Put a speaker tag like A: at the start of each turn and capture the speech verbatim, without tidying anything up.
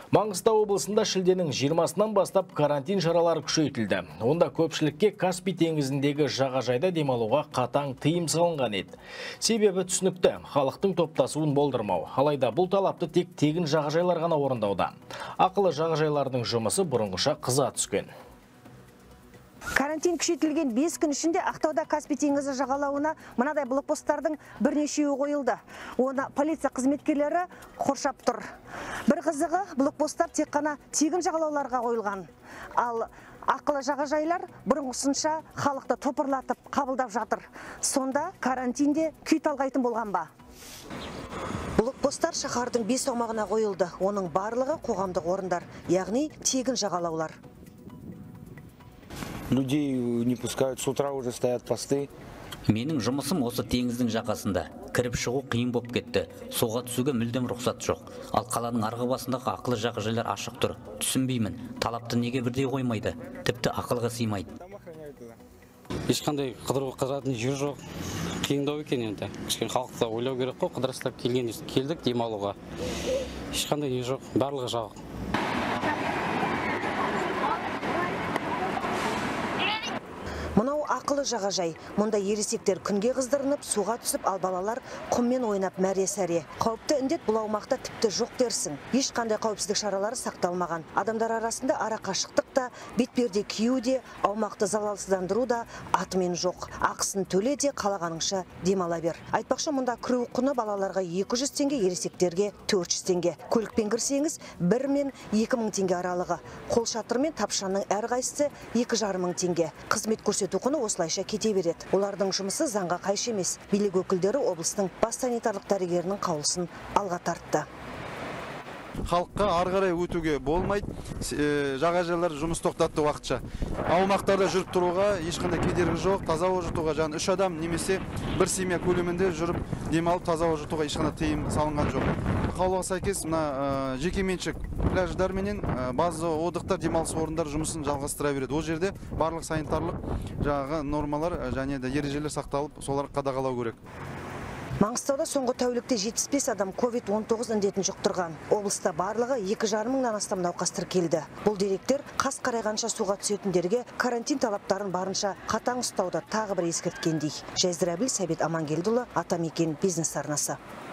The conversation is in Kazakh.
A: Маңғыстау облысында шілденің жиырмасынан бастап карантин шаралары күшейтілді. Онда көпшілікке Каспий теңізіндегі жағажайда демалуға қатаң тыйым салынған еді. Себебі түсінікті, халықтың топтасуын болдырмау. Алайда бұл талапты тек тегін жағажайлар ғана орындауда. Ақылы жағажайлардың жұмысы бұрынғыша қыза түскен.
B: Карантин күшейтілген бес күн ішінде Ақтауда Каспий теңізі жағалауына мынадай блокпосттардың бірнешеуі қойылды. Оны полиция қызметкерлері қоршап тұр. Бір қызығы, блокпосттар тек қана тегін жағалауларға қойылған. Ал ақылы жағажайлар бұрынғысынша халықты топырлатып қабылдап жатыр. Сонда карантинде күй талғайтын болған ба? Блокпосттар шаһардың бес аумағына қойылды. Оның барлығы қоғамдық орындар, яғни тегін жағалаулар.
C: Людей не пускают, с утра уже стоят посты.
D: Менің жұмысым осы теңіздің жағасында. Кіріп шығу қиын болып кетті. Суға түсуге мүлдем рұқсат жоқ. Ал қаланың арғы басындағы ақылы жағажайлар ашық тұр. Түсінбеймін, талапты неге бірдей қоймайды? Тіпті ақылға сыймайды.
E: Ешқандай қыдыруға қызатын жер жоқ. Қиындау екен енді. Кішкене халықты ойлау керек қой, қыдырыстап келген келдік демалуға. Ешқандай не жоқ, барлығы жабық.
B: Мынау ақылы жағажай. Мұнда ересектер күнге қыздырынып, суға түсіп, ал балалар құммен ойнап мәре-сәре. Қауіпті індет бұл аумақта тіпті жоқ дерсің. Ешқандай қауіпсіздік шаралары сақталмаған. Адамдар арасында ара қашықтық та, бетперде кию де, аумақты залалсыздандыру да атымен жоқ. Ақысын төле де қалағаныңша демала бер. Айтпақшы, мұнда кіру құны балаларға екі жүз теңге, ересектерге төрт жүз теңге. Көлікпен кірсеңіз бір мен екі мың теңге аралығы. Қолшатыр мен тапшаның әрқайсысы екі жарым мың теңге. Қызмет көрсету құны осылайша кете береді. Олардың жұмысы заңға қайшы емес. Билік өкілдері облыстың бас санитарлық дәрігерінің қаулысын алға тартты.
F: Халыққа ары қарай өтуге болмайды. Жағажайлар жұмыс тоқтатты уақытша. Аумақтарда жүріп тұруға ешқандай кедергі жоқ. Таза ауа жұтуға жаңа үш адам немесе бір семья көлемінде жүріп демалып таза ауа жұтуға ешқандай тыйым салынған жоқ. Қаулыға сәйкес мына жекеменшік пляждар менен базы отдықтар, демалыс орындар жұмысын жалғастыра береді. Ол жерде барлық санитарлық жаңағы нормалар және де ережелер сақталып, солар қадағалау керек.
B: Маңғыстауда соңғы тәулікте жетпіс бес адам ковид он тоғыз індетін жұқтырған. Облыста барлығы екі жарым мыңнан астам науқас тіркелді. Бұл деректер қас қарайғанша суға түсетіндерге карантин талаптарын барынша қатаң ұстауда тағы бір ескерткендей. Жайзір Әбіл, Сәбит Амангелдіұлы, Атамекен бизнес арнасы.